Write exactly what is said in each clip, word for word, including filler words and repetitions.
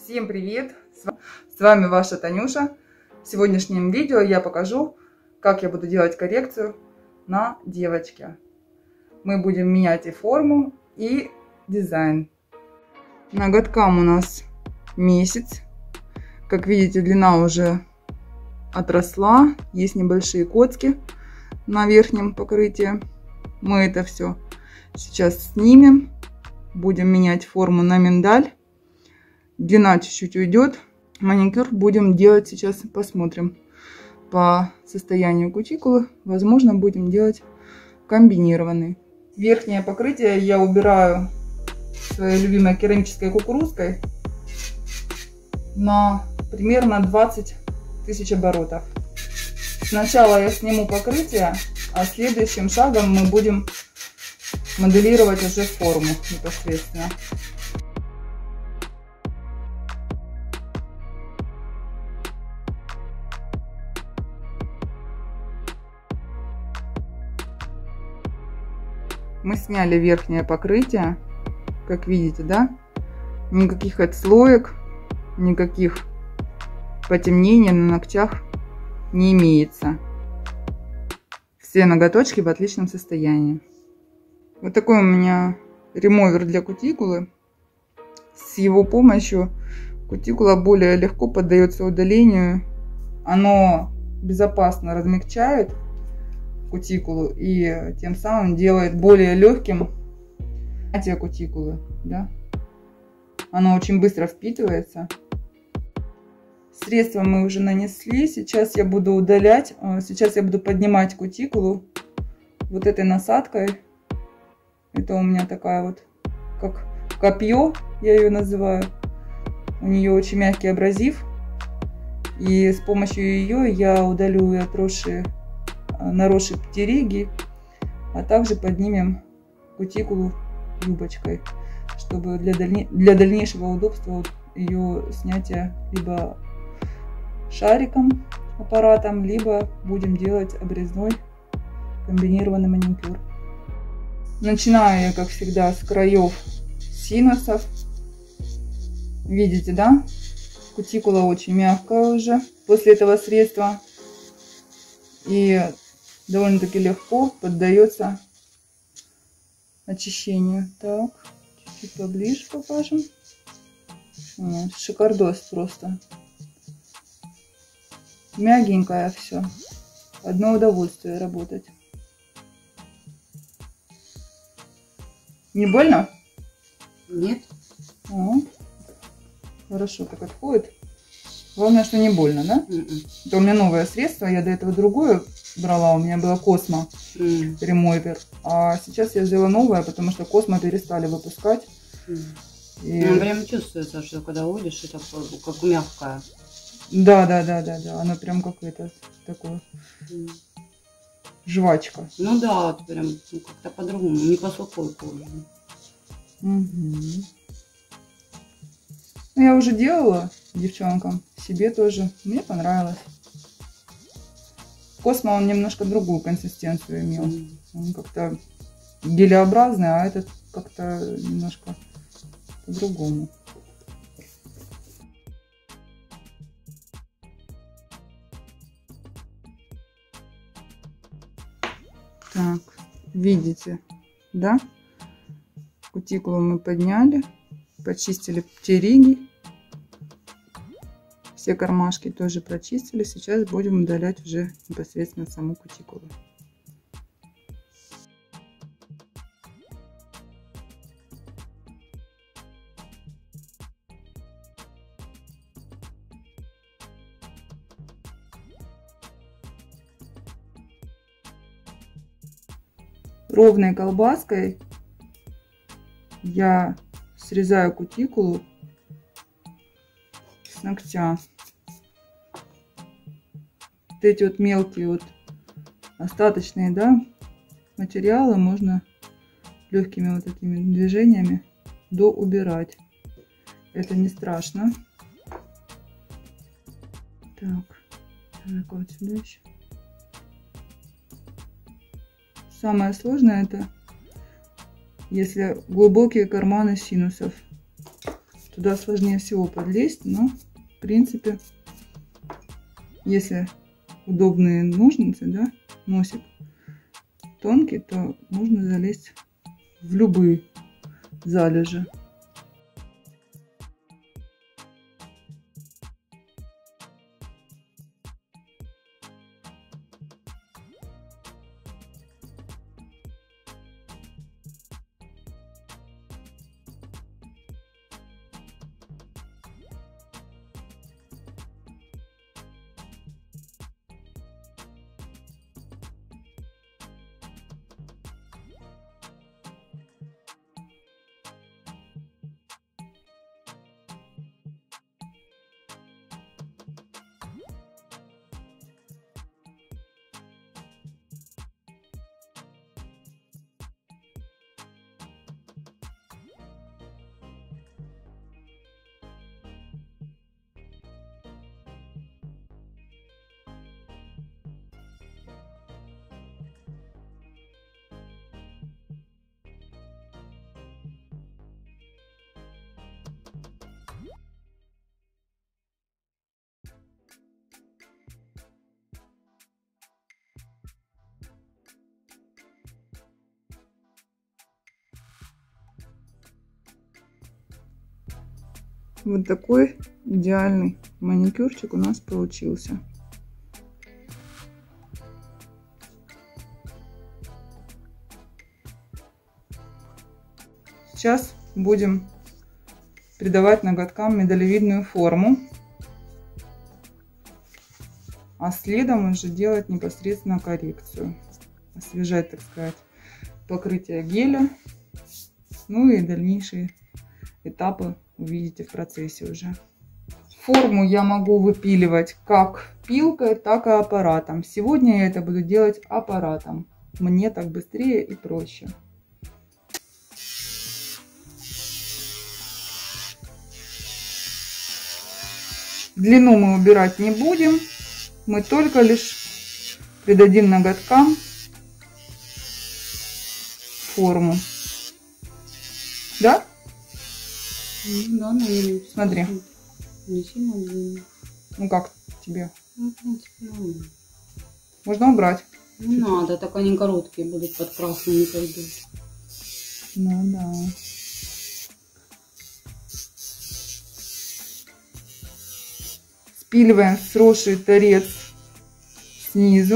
Всем привет! С вами ваша Танюша. В сегодняшнем видео я покажу, как я буду делать коррекцию на девочке. Мы будем менять и форму, и дизайн. Ноготкам у нас месяц. Как видите, длина уже отросла. Есть небольшие коцки на верхнем покрытии. Мы это все сейчас снимем. Будем менять форму на миндаль. Длина чуть-чуть уйдет. Маникюр будем делать сейчас, посмотрим по состоянию кутикулы. Возможно, будем делать комбинированный. Верхнее покрытие я убираю своей любимой керамической кукурузкой на примерно двадцать тысяч оборотов. Сначала я сниму покрытие, а следующим шагом мы будем моделировать уже форму непосредственно. Мы сняли верхнее покрытие, как видите, да? Никаких отслоек, никаких потемнений на ногтях не имеется. Все ноготочки в отличном состоянии. Вот такой у меня ремовер для кутикулы. С его помощью кутикула более легко поддается удалению. Оно безопасно размягчает кутикулу и тем самым делает более легким снятие кутикулы, да? Оно очень быстро впитывается. Средство мы уже нанесли. Сейчас я буду удалять. Сейчас я буду поднимать кутикулу вот этой насадкой. Это у меня такая вот, как копье, я ее называю. У нее очень мягкий абразив. И с помощью ее я удалю и отросшие, наросшие птериги, а также поднимем кутикулу юбочкой, чтобы для, дальне... для дальнейшего удобства ее снятия либо шариком, аппаратом, либо будем делать обрезной комбинированный маникюр. Начинаю я, как всегда, с краев синусов. Видите, да? Кутикула очень мягкая уже после этого средства. И довольно-таки легко поддается очищению. Так, чуть-чуть поближе покажем. Вот, шикардос просто. Мягенькое все. Одно удовольствие работать. Не больно? Нет. О, хорошо так отходит. Главное, что не больно, да? Mm-mm. Это у меня новое средство. Я до этого другое брала. У меня было Космо mm. ремовер. А сейчас я взяла новое, потому что Космо перестали выпускать. Mm. И... Ну, прям чувствуется, что когда уйдешь, это как мягкое. Да, да, да, да, да. Оно прям как это такое. Mm. Жвачка. Ну да, вот прям ну, как-то по-другому, не по сухой коже. Угу. Я уже делала девчонкам, себе тоже. Мне понравилось. Космо он немножко другую консистенцию имел. Mm. Он как-то гелеобразный, а этот как-то немножко по-другому. Так, видите, да? Кутикулу мы подняли, почистили птериги. Все кармашки тоже прочистили. Сейчас будем удалять уже непосредственно саму кутикулу. Ровной колбаской я срезаю кутикулу с ногтя. Вот эти вот мелкие вот остаточные, да, материалы можно легкими вот такими движениями доубирать. Это не страшно. Так, так вот сюда еще. Самое сложное это если глубокие карманы синусов. Туда сложнее всего подлезть, но в принципе, если удобные ножницы, да, носик тонкий, то можно залезть в любые залежи. Вот такой идеальный маникюрчик у нас получился. Сейчас будем придавать ноготкам миндалевидную форму, а следом уже делать непосредственно коррекцию, освежать, так сказать, покрытие геля, ну и дальнейшие этапы увидите в процессе уже. Форму я могу выпиливать как пилкой, так и аппаратом. Сегодня я это буду делать аппаратом. Мне так быстрее и проще. Длину мы убирать не будем. Мы только лишь придадим ноготкам форму. Да? Да, наверное. Смотри. Не сильно длинно. Ну как тебе? Ну, в принципе, нормально. Можно убрать. Не чуть-чуть. Надо, так они короткие будут, под красным не пойдут. Ну да. Спиливаем сросший торец снизу.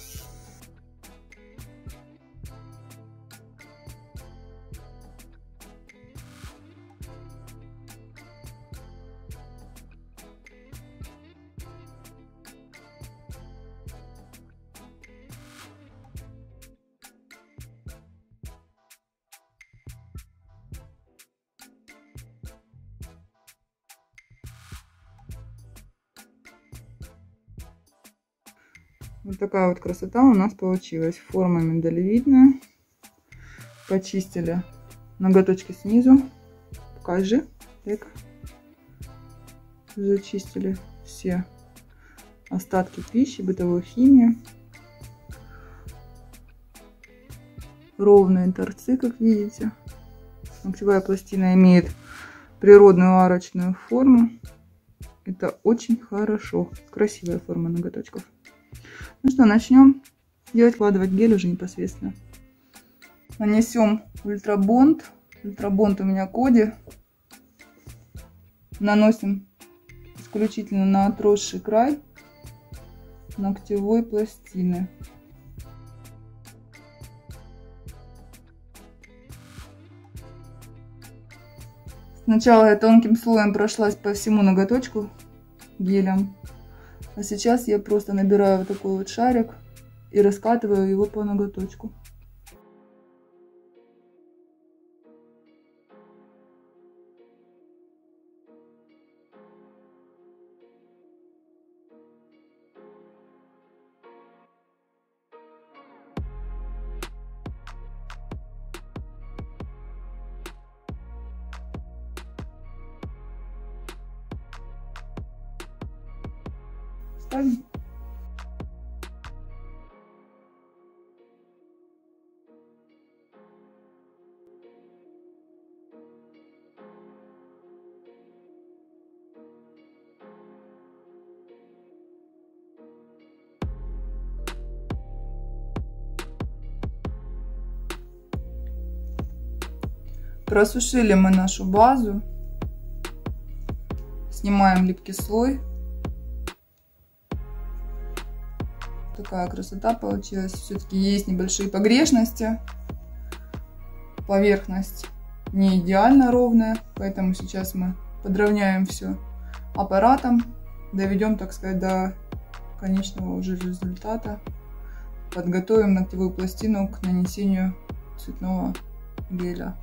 Вот такая вот красота у нас получилась. Форма миндалевидная. Почистили ноготочки снизу. Покажи. Так. Зачистили все остатки пищи, бытовой химии. Ровные торцы, как видите. Ногтевая пластина имеет природную арочную форму. Это очень хорошо. Красивая форма ноготочков. Ну что, начнем делать, вкладывать гель уже непосредственно. Нанесем ультрабонд. Ультрабонд у меня Коди. Наносим исключительно на отросший край ногтевой пластины. Сначала я тонким слоем прошлась по всему ноготочку гелем. А сейчас я просто набираю вот такой вот шарик и раскатываю его по ноготочку. Ставим. Просушили мы нашу базу. Снимаем липкий слой. Такая красота получилась. Все-таки есть небольшие погрешности. Поверхность не идеально ровная, поэтому сейчас мы подровняем все аппаратом, доведем, так сказать, до конечного уже результата. Подготовим ногтевую пластину к нанесению цветного геля.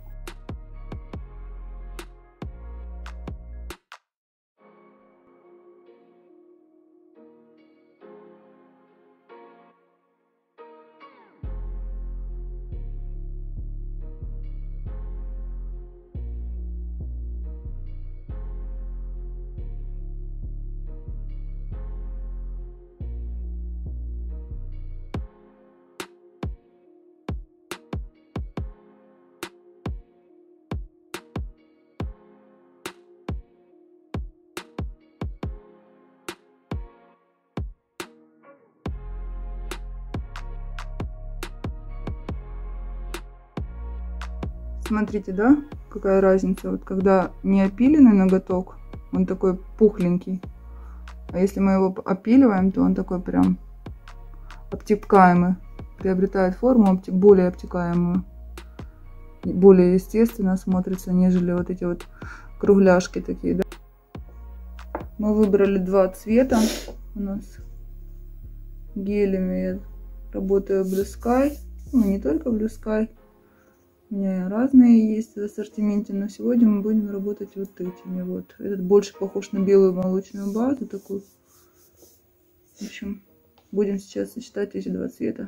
Смотрите, да, какая разница. Вот когда не опиленный ноготок, он такой пухленький. А если мы его опиливаем, то он такой прям обтекаемый. Приобретает форму более обтекаемую. Более естественно смотрится, нежели вот эти вот кругляшки такие, да. Мы выбрали два цвета. У нас гелями я работаю Blue Sky. Ну, не только Blue Sky. У меня разные есть в ассортименте, но сегодня мы будем работать вот этими вот. Этот больше похож на белую молочную базу такую. В общем, будем сейчас сочетать эти два цвета.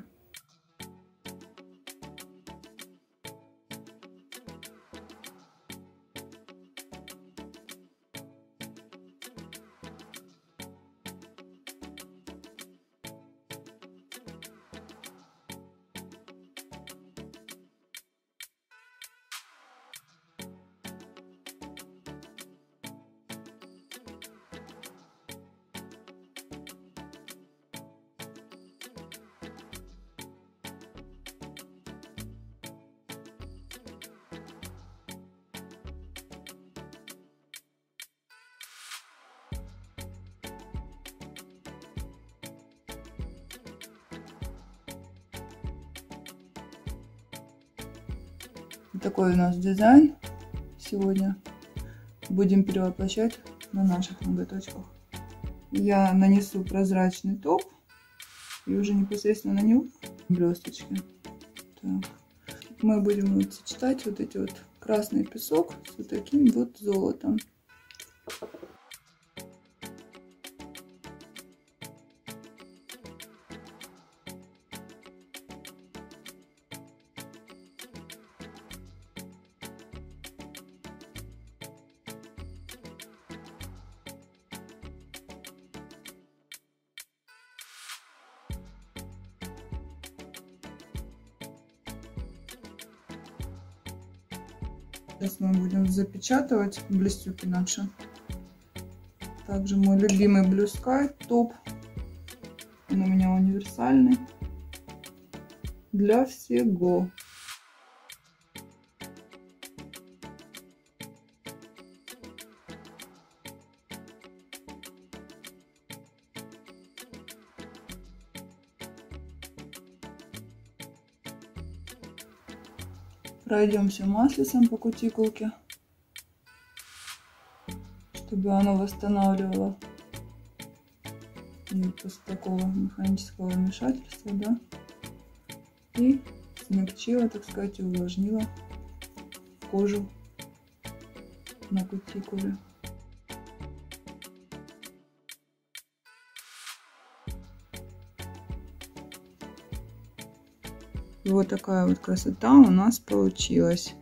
Такой у нас дизайн сегодня. Будем перевоплощать на наших ноготочках. Я нанесу прозрачный топ и уже непосредственно на него блесточки. Так. Мы будем вот сочетать вот эти вот красный песок с вот таким вот золотом. Сейчас мы будем запечатывать блестюки наши. Также мой любимый Blue Sky топ. Он у меня универсальный для всего. Пройдемся маслицем по кутикулке, чтобы оно восстанавливало и после такого механического вмешательства, да, и смягчило, так сказать, и увлажнило кожу на кутикуле. И вот такая вот красота у нас получилась.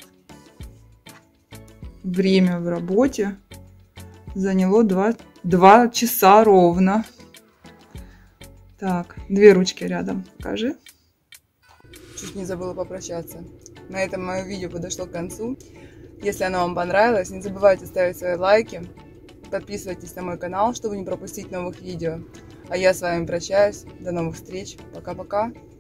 Время в работе заняло два часа ровно. Так, две ручки рядом. Покажи. Чуть не забыла попрощаться. На этом мое видео подошло к концу. Если оно вам понравилось, не забывайте ставить свои лайки. Подписывайтесь на мой канал, чтобы не пропустить новых видео. А я с вами прощаюсь. До новых встреч. Пока-пока.